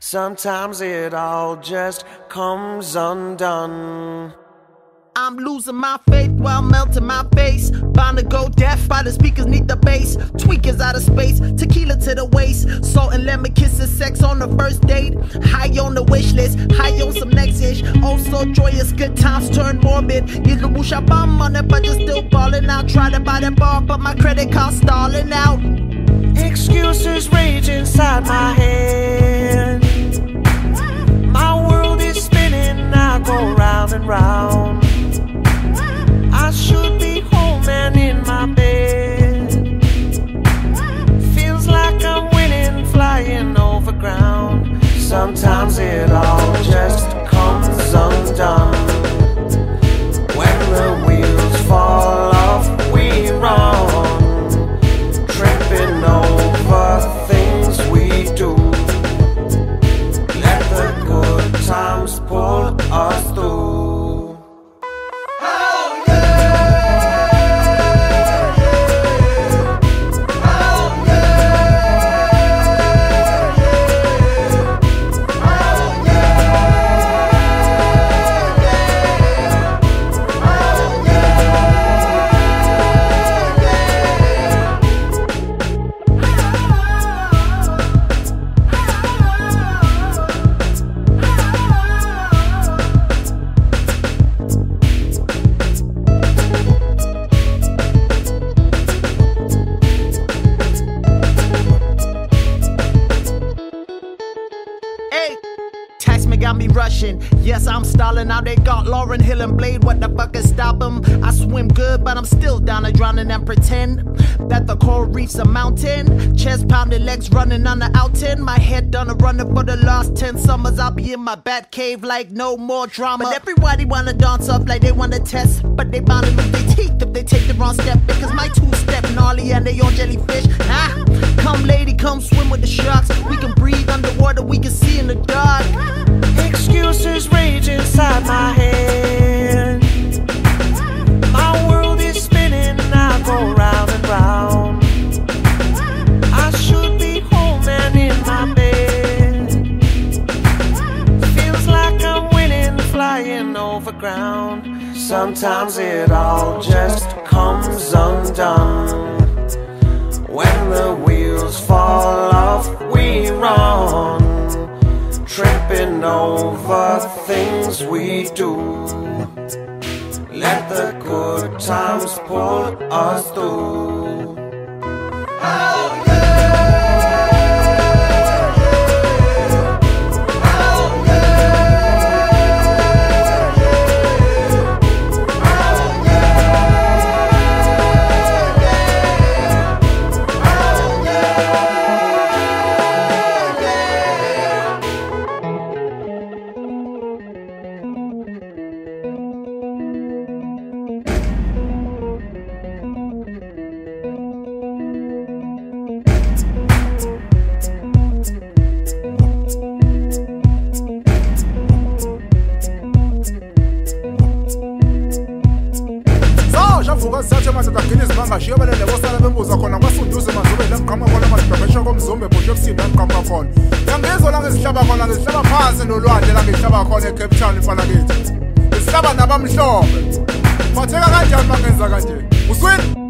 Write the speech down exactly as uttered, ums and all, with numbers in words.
Sometimes it all just comes undone. I'm losing my faith while melting my face. Bound to go deaf by the speakers need the bass. Tweakers out of space, tequila to the waist. Salt and lemon kisses, sex on the first date. High on the wish list, high on some next ish. Oh so joyous, good times turn morbid. Get the whoosh up on money but you're still balling out. Try to buy that bar but my credit card stalling out. Excuses rage inside my head. My world is spinning, I go round and round. I should be home and in my bed. Feels like I'm winning, flying over ground. Sometimes it all just comes undone. When the wheels fall off, we run, tripping over things we do. Let the good times pull us through. Got me rushing. Yes, I'm stalling. Now they got Lauren Hill and Blade. What the fuck is stop them? I swim good, but I'm still down to drowning and pretend that the coral reef's a mountain. Chest pounding, legs running on the outing. My head done a running for the last ten summers. I'll be in my bat cave like no more drama. But everybody wanna dance up like they wanna test, but they bound to lose their teeth if they take the wrong step. Because my two-step gnarly and they on jellyfish. Ah, come lady, come swim with the sharks. We can breathe underwater, we can see in the dark. Excuses rage inside my head. My world is spinning, I go round and round. I should be home and in my bed. Feels like I'm winning, flying over ground. Sometimes it all just comes undone. When the wheels fall off, we run, tripping over things we do. Let the good times pull us through. Oh, yeah. Vuka sithathe manje kagcina izimanga shiya balele bosala bembuza khona kwasunduze mazube lemqhamuko khona madibhesha komzumbe bosho kusinda emqhamuka khona yangizwa la ngesihlaba khona ngesihlaba phansi nolwandle la ngihlaba khona eCape Town mfana kithi ngisihlaba nabamhlophe phatheka kanjani mangenza kanje uswini.